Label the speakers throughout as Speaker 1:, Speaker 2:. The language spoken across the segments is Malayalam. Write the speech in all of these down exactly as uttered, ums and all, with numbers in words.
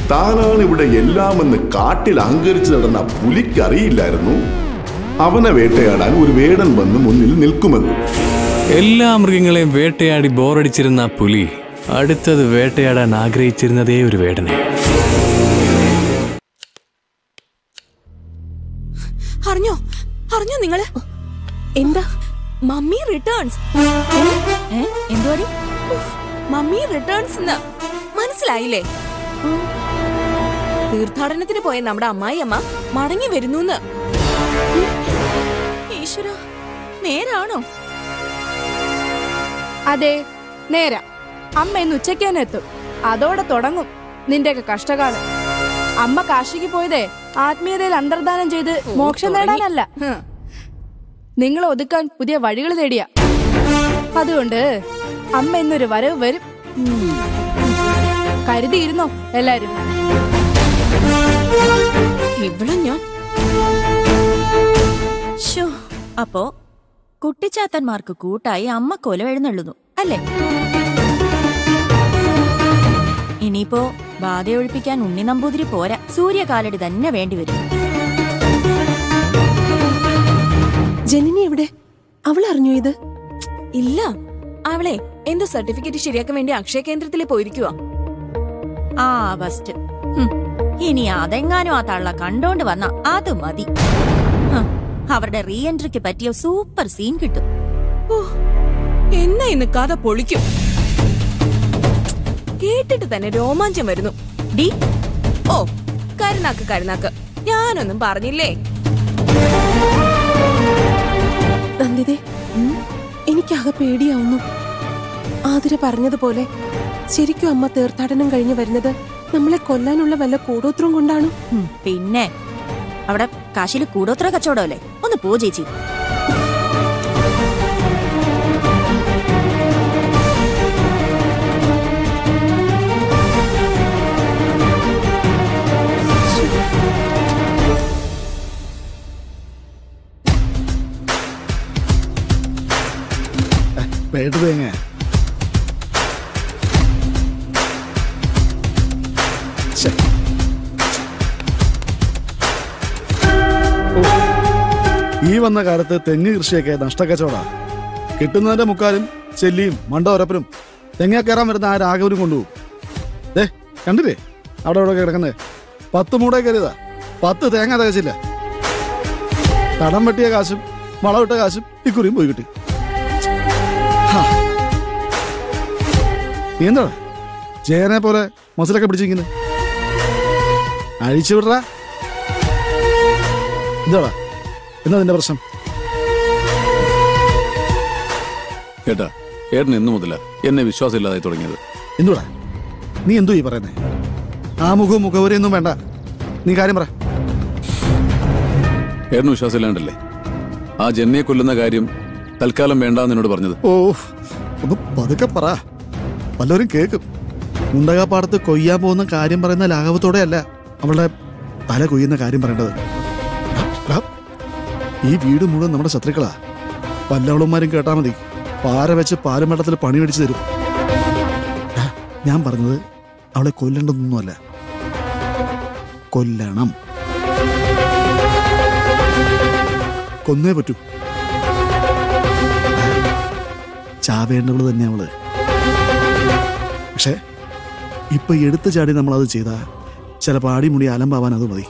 Speaker 1: താനാണ് ഇവിടെ എല്ലാമെന്ന് കാട്ടിൽ അഹങ്കരിച്ച് നടന്ന പുലിക്കറിയില്ലായിരുന്നു അവനെ വേട്ടയാടാൻ ഒരു വേടൻ വന്ന് മുന്നിൽ നിൽക്കുമെന്ന്.
Speaker 2: എല്ലാ മൃഗങ്ങളെയും വേട്ടയാടി ബോറടിച്ചിരുന്ന പുലി അടുത്തത് വേട്ടയാടാൻ ആഗ്രഹിച്ചിരുന്നതേ ഒരു വേടനെ.
Speaker 3: അറിഞ്ഞോ അറിഞ്ഞോ നിങ്ങള്?
Speaker 4: എന്താ?
Speaker 3: Mummy Returns.
Speaker 4: എന്തുവാടി?
Speaker 3: മമ്മി റിട്ടേൺസ് മനസ്സിലായില്ലേ? തീർത്ഥാടനത്തിന് പോയ നമ്മുടെ അമ്മായി അമ്മ മടങ്ങി വരുന്നു. ഈശ്വര, നേരാണോ?
Speaker 4: അതെ, നേരാ. അമ്മ ഇന്ന് ഉച്ചയ്ക്ക് തന്നെ എത്തും. അതോടെ തുടങ്ങും നിന്റെയൊക്കെ കഷ്ടകാലം. അമ്മ കാശിക്ക് പോയതേ ആത്മീയതയിൽ അന്തർദാനം ചെയ്ത് മോക്ഷം നേടാനല്ല, നിങ്ങളെ ഒതുക്കാൻ പുതിയ വഴികൾ തേടിയ. അതുകൊണ്ട് അമ്മ ഇന്നൊരു വരവ് വരും. കരുതിയിരുന്നോ എല്ലാരും?
Speaker 3: ഇവിടെ ഞാൻ
Speaker 5: അപ്പോ കുട്ടിച്ചാത്തന്മാർക്ക് കൂട്ടായി അമ്മ കൊല എഴുന്നള്ളുന്നു അല്ലേ? ഇനിയിപ്പോ ബാധ ഒഴിപ്പിക്കാൻ ഉണ്ണി നമ്പൂതിരി പോരാ, സൂര്യകാലടി തന്നെ വേണ്ടിവരും.
Speaker 4: ജനനി എവിടെ? അവൾ അറിഞ്ഞു ഇത്?
Speaker 3: ഇല്ല, അവളെ എന്തോ സർട്ടിഫിക്കറ്റ് ശരിയാക്കാൻ വേണ്ടി അക്ഷയ കേന്ദ്രത്തിൽ പോയിരിക്കുക.
Speaker 5: ആ ഫസ്റ്റ് ഇനി അതെങ്ങാനും ആ തള്ള കണ്ടോണ്ട് വന്ന അത് മതി. അവരുടെ റീ എൻട്രിക്ക് പറ്റിയ സൂപ്പർ സീൻ കിട്ടും.
Speaker 3: എന്നാ ഇന്ന് കഥ പൊളിക്കും. കേട്ടിട്ട് തന്നെ രോമാഞ്ചം വരുന്നു.
Speaker 5: ഡി
Speaker 3: ഓ കരുനാക്ക് കരുനാക്ക്, ഞാനൊന്നും പറഞ്ഞില്ലേ?
Speaker 4: നന്ദിതേ, എനിക്കാകെ പേടിയാവുന്നു. ആതിര പറഞ്ഞതുപോലെ ശരിക്കും അമ്മ തീർത്ഥാടനം കഴിഞ്ഞു വരുന്നത് നമ്മളെ കൊല്ലാനുള്ള വല്ല കൂടോത്രം കൊണ്ടാണ്.
Speaker 5: പിന്നെ അവിടെ കാശില് കൂടോത്ര കച്ചവടമല്ലേ? ഒന്ന് പോ ചേച്ചി.
Speaker 6: പേട്ടുതേങ്ങ ഈ വന്ന കാലത്ത് തെങ്ങ് കൃഷിയൊക്കെ നഷ്ടക്കച്ചവടാ. കിട്ടുന്നതിന്റെ മുക്കാലും ചെല്ലിയും മണ്ടോരപ്പനും തെങ്ങ കയറാൻ വരുന്ന ആ രാഘവനും കൊണ്ടുപോകും. ദേ കണ്ടില്ലേ അവിടെ അവിടെ കിടക്കുന്നേ? പത്ത് മൂടെ കയറിയതാ, പത്ത് തേങ്ങ തികച്ചില്ല. തടം വെട്ടിയ കാശും വളവിട്ട കാശും ഇക്കുറിയും പോയി കിട്ടി. നീ എന്താ ജയനെ പോലെ മസിലൊക്കെ പിടിച്ചിരിക്കുന്നത്? അഴിച്ചു വിടറാ. എന്താടാ എന്താ നിന്റെ പ്രശ്നം?
Speaker 7: ഏട്ടാ, ഏട്ടൻ എന്നു മുതലാ എന്നെ വിശ്വാസമില്ലാതായി തുടങ്ങിയത്.
Speaker 6: എന്തുടാ നീ എന്തോ ഈ പറയുന്നേ? ആ മുഖവും മുഖവരെയൊന്നും വേണ്ട, നീ കാര്യം പറ.
Speaker 7: ഏട്ടന് വിശ്വാസമില്ലാണ്ടല്ലേ ആ ജെന്നിയെ കൊല്ലുന്ന കാര്യം തൽക്കാലം വേണ്ടാന്ന് എന്നോട് പറഞ്ഞത്?
Speaker 6: ഓ ഒന്ന് പതുക്കെ പറ, വല്ലവരും കേൾക്കും. മുണ്ടകാപ്പാടത്ത് കൊയ്യാൻ പോകുന്ന കാര്യം പറയുന്ന ലാഘവത്തോടെ അല്ല അവളുടെ തല കൊയ്യുന്ന കാര്യം പറയേണ്ടത്. ഈ വീട് മുഴുവൻ നമ്മുടെ ശത്രുക്കളാ. വല്ലവളന്മാരും കേട്ടാ മതി, പാര വെച്ച് പാലും വെള്ളത്തിൽ പണി മേടിച്ചു തരും. ഞാൻ പറഞ്ഞത് അവളെ കൊല്ലേണ്ടതൊന്നുമല്ല, കൊല്ലണം. കൊന്നേ പറ്റൂ. ചാവേണ്ടവള് തന്നെ അവള്. പക്ഷെ ഇപ്പൊ എടുത്തു ചാടി നമ്മളത് ചെയ്താ ചിലപ്പോൾ ആടിമുടി അലമ്പാവാൻ അത് മതി.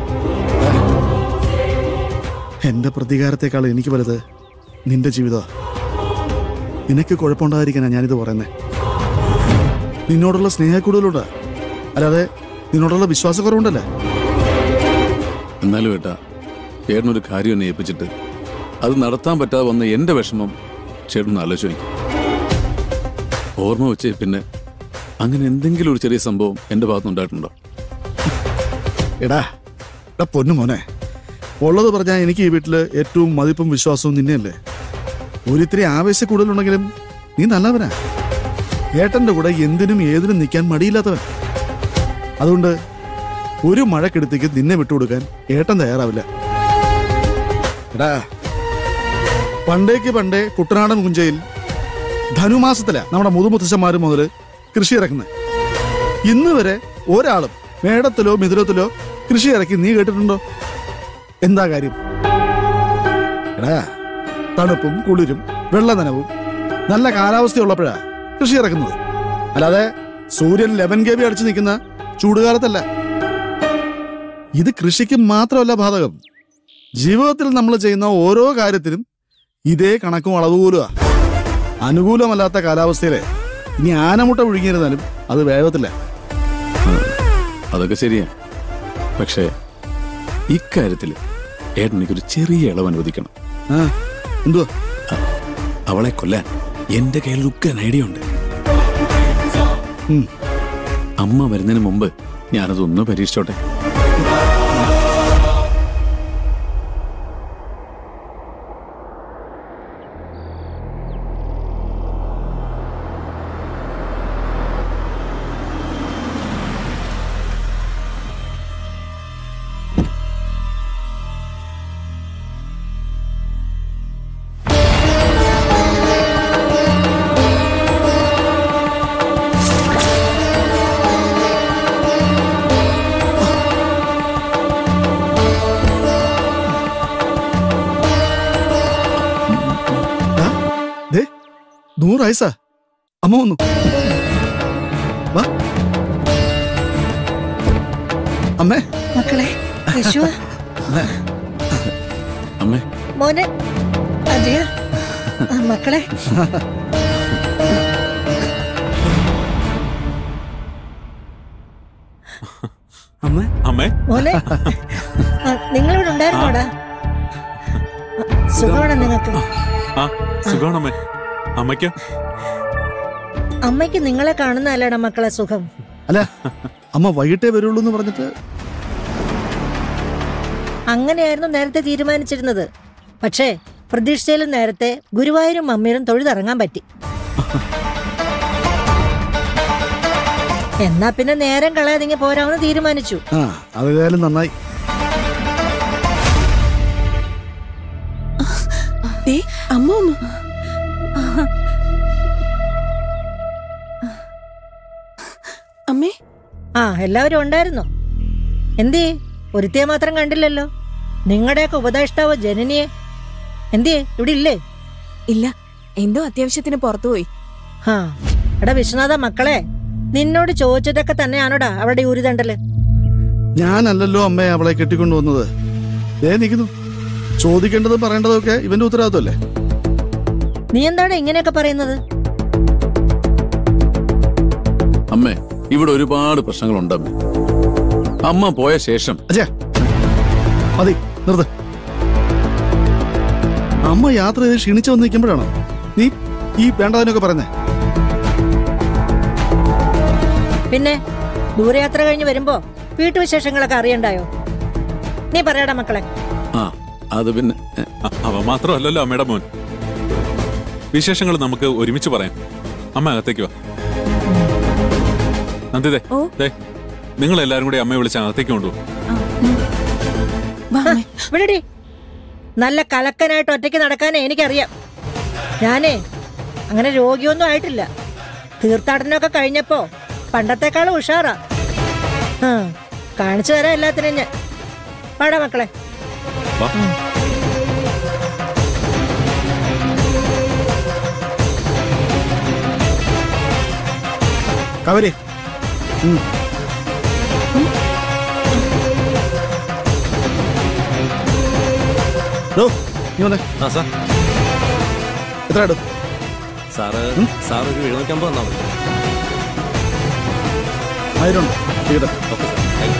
Speaker 6: എന്റെ പ്രതികാരത്തെക്കാൾ എനിക്ക് വലുത് നിന്റെ ജീവിതമാണ്. നിനക്ക് കുഴപ്പമുണ്ടായിരിക്കാനാ ഞാനിത് പറയുന്നേ. നിന്നോടുള്ള സ്നേഹക്കൂടുതലുണ്ട്, അല്ലാതെ നിന്നോടുള്ള വിശ്വാസക്കുറവുണ്ടല്ലേ.
Speaker 7: എന്നാലും ഏട്ടാ, ചേട്ടനൊരു കാര്യം എന്നെ ഏൽപ്പിച്ചിട്ട് അത് നടത്താൻ പറ്റാതെ വന്ന എന്റെ വിഷമം ചേട്ടൻ ആലോചിക്കും. ഓർമ്മ വെച്ച് പിന്നെ അങ്ങനെ എന്തെങ്കിലും ഒരു ചെറിയ സംഭവം എന്റെ ഭാഗത്തുനിന്നുണ്ടായിട്ടുണ്ടോ?
Speaker 6: എടാ എടാ പൊന്നു മോനെ, ഉള്ളത് പറഞ്ഞാൽ എനിക്ക് ഈ വീട്ടില് ഏറ്റവും മതിപ്പും വിശ്വാസവും നിന്നെയല്ലേ. ഒരിത്തിരി ആവേശ കൂടുതലുണ്ടെങ്കിലും നീ നല്ലവനാ. ഏട്ടന്റെ കൂടെ എന്തിനും ഏതിനും നിൽക്കാൻ മടിയില്ലാത്തവൻ. അതുകൊണ്ട് ഒരു മഴക്കെടുത്തേക്ക് നിന്നെ വിട്ടുകൊടുക്കാൻ ഏട്ടൻ തയ്യാറാവില്ല. എടാ പണ്ടേക്ക് പണ്ടേ കുട്ടനാടൻ കുഞ്ചയിൽ ധനുമാസത്തിലാ നമ്മുടെ മുതുമുത്തശ്ശന്മാര് മുതൽ കൃഷി ഇറക്കുന്നത്. ഇന്ന് വരെ ഒരാളും മേടത്തിലോ മിഥുനത്തിലോ കൃഷി ഇറക്കി നീ കേട്ടിട്ടുണ്ടോ? എന്താ കാര്യം? എടാ, തണുപ്പും കുളിരും വെള്ള നനവും നല്ല കാലാവസ്ഥയുള്ളപ്പോഴാ കൃഷി ഇറക്കുന്നത്. അല്ലാതെ സൂര്യൻ ലെവൻ കെ ബി അടിച്ചു നിൽക്കുന്ന ചൂടുകാലത്തല്ല. ഇത് കൃഷിക്ക് മാത്രമല്ല ബാധകം. ജീവിതത്തിൽ നമ്മൾ ചെയ്യുന്ന ഓരോ കാര്യത്തിനും ഇതേ കണക്കും അളവുപോലുക. അനുകൂലമല്ലാത്ത കാലാവസ്ഥയിലെ ഇനി ആനമുട്ട ഒഴുകിയിരുന്നാലും അത് വേഗത്തില്ല.
Speaker 7: അതൊക്കെ ശരിയാ. പക്ഷേ ഇക്കാര്യത്തിൽ ഏട്ടൻ എനിക്കൊരു ചെറിയ ഇളവ് അനുവദിക്കണം.
Speaker 6: ആ എന്തുവാ?
Speaker 7: അവളെ കൊല്ലാൻ എന്റെ കയ്യിൽ ഉക്കൻ ഐഡിയ ഉണ്ട്. അമ്മ വരുന്നതിന് മുമ്പ് ഞാനതൊന്ന് പരീക്ഷിച്ചോട്ടെ.
Speaker 6: നൂറ് വയസ്സാ അമ്മ വന്നു. വാ അമ്മേ.
Speaker 8: മക്കളെ,
Speaker 7: അമ്മേ
Speaker 8: മോനെ, അജയ, മക്കളെ.
Speaker 9: അമ്മേ അമ്മേ
Speaker 8: മോനെ, നിങ്ങളിവിടെ ഉണ്ടായിരുന്നോടാ? സുഖമാണോ നിങ്ങൾക്ക്?
Speaker 9: ആ സുഖമാണമ്മേ. അമ്മയ്ക്കോ?
Speaker 8: അമ്മയ്ക്ക് നിങ്ങളെ കാണുന്നതല്ലേടാ മക്കളെ സുഖം.
Speaker 6: അല്ല, അമ്മ വൈകിട്ടേ വരുള്ളൂ എന്ന് പറഞ്ഞിട്ട്.
Speaker 8: അങ്ങനെയായിരുന്നു നേരത്തെ തീരുമാനിച്ചിരുന്നത്. പക്ഷേ പ്രതീക്ഷിച്ചതിലും നേരത്തെ ഗുരുവായൂരും മമ്മിയിലും തൊഴുതിറങ്ങാൻ പറ്റി. എന്നാ പിന്നെ നേരം കളയാതിങ്ങി പോരാമെന്ന് തീരുമാനിച്ചു.
Speaker 6: ആ അതേതായാലും നന്നായി.
Speaker 3: അമ്മ ഒന്ന് അമ്മേ.
Speaker 8: ആ എല്ലാവരും ഉണ്ടായിരുന്നോ? എന്തേ ഒരുത്തിയെ മാത്രം കണ്ടില്ലല്ലോ? നിങ്ങളുടെയൊക്കെ ഉപദേഷ്ടാവ് ജനനിയെ എന്തേ ഇവിടെ ഇല്ലേ?
Speaker 3: ഇല്ല, എന്തോ അത്യാവശ്യത്തിന് പുറത്തുപോയി.
Speaker 8: ആ എടാ വിശ്വനാഥ, മക്കളെ നിന്നോട് ചോദിച്ചതൊക്കെ തന്നെയാണോടാ അവളുടെ ഊരിതണ്ടല്?
Speaker 6: ഞാനല്ലല്ലോ അമ്മയെ അവളെ കെട്ടിക്കൊണ്ടുവന്നത്. ദേ നിൽക്കുന്നു. ചോദിക്കേണ്ടതും പറയേണ്ടതൊക്കെ ഇവന്റെ ഉത്തരവാദിത്വമല്ലേ?
Speaker 8: നീ എന്താണ് ഇങ്ങനെയൊക്കെ പറയുന്നത്?
Speaker 7: അമ്മേ, ഇവിടെ ഒരുപാട് പ്രശ്നങ്ങളുണ്ടമ്മേ. അമ്മ പോയ ശേഷം
Speaker 6: അജയ മതി, നിർത്ത്. അമ്മ യാത്ര ചെയ്ത് ക്ഷീണിച്ചു വന്ന് നിൽക്കുമ്പോഴാണോ നീ ഈ വേണ്ടതിനൊക്കെ പറയുന്നേ?
Speaker 8: പിന്നെ ദൂരയാത്ര കഴിഞ്ഞ് വരുമ്പോ വീട്ടുവിശേഷങ്ങളൊക്കെ അറിയണ്ടായോ? നീ പറയടാ മക്കളെ.
Speaker 7: ആ അത് പിന്നെ
Speaker 9: അവ മാത്രമല്ലല്ലോ അമ്മയുടെ മോൻ. വിശേഷങ്ങൾ നമുക്ക് ഒരുമിച്ച് പറയാം. അമ്മ അകത്തേക്ക് വാ. നന്ദിതേ, നിങ്ങൾ എല്ലാരും കൂടി അമ്മയെ വിളിച്ച് അകത്തേക്ക് കൊണ്ടുപോകും.
Speaker 8: വിടടി. നല്ല കലക്കനായിട്ട് ഒറ്റയ്ക്ക് നടക്കാനേ എനിക്കറിയാം. ഞാനേ അങ്ങനെ രോഗിയൊന്നും ആയിട്ടില്ല. തീർത്ഥാടനമൊക്കെ കഴിഞ്ഞപ്പോ പണ്ടത്തെക്കാളും ഉഷാറാ. കാണിച്ചു തരാം എല്ലാത്തിനും ഞാൻ. പാടാ മക്കളെ.
Speaker 6: കവരി എത്ര ഇടും
Speaker 10: സാറ്? സാർ ഒരു എഴുന്നൂറ്റമ്പത് തന്നാ മതി.
Speaker 6: ആയിരം
Speaker 10: ഓക്കെ സാർ.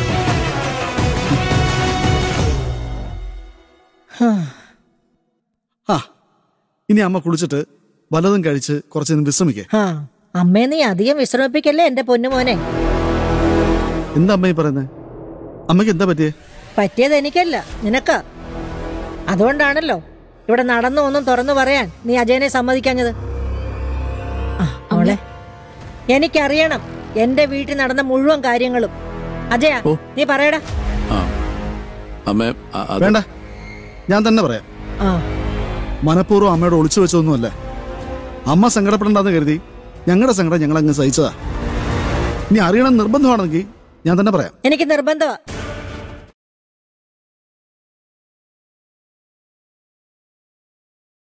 Speaker 6: ആ ഇനി അമ്മ കുളിച്ചിട്ട് വല്ലതും കഴിച്ച് കുറച്ച് നേരം വിശ്രമിക്കേ.
Speaker 8: അമ്മേ നീ അധികം വിശ്രമിപ്പിക്കല്ലേ എന്റെ പൊന്നുമോനെ.
Speaker 6: എന്താ അമ്മ ഈ പറയുന്നേ? അമ്മയ്ക്ക് എന്താ പറ്റിയേ?
Speaker 8: പറ്റിയത് എനിക്കല്ല, നിനക്കാ. അതുകൊണ്ടാണല്ലോ ഇവിടെ നടന്നു ഒന്നും തുറന്നു പറയാൻ നീ അജയനെ സമ്മതിക്കാഞ്ഞത്. അവളെ എനിക്കറിയണം എന്റെ വീട്ടിൽ നടന്ന മുഴുവൻ കാര്യങ്ങളും. അജയ നീ പറയടാ.
Speaker 6: വേണ്ട, ഞാൻ തന്നെ പറയാം. മനഃപൂർവ്വം അമ്മയോട് ഒളിച്ചു വെച്ചതൊന്നുമല്ല. അമ്മ സങ്കടപ്പെടണ്ടെന്ന് കരുതി ഞങ്ങളുടെ സങ്കടം ഞങ്ങൾ അങ്ങ് സഹിച്ചതാ. ഇനി അറിയണം നിർബന്ധമാണെങ്കിൽ ഞാൻ തന്നെ പറയാം.
Speaker 8: എനിക്ക് നിർബന്ധമാ.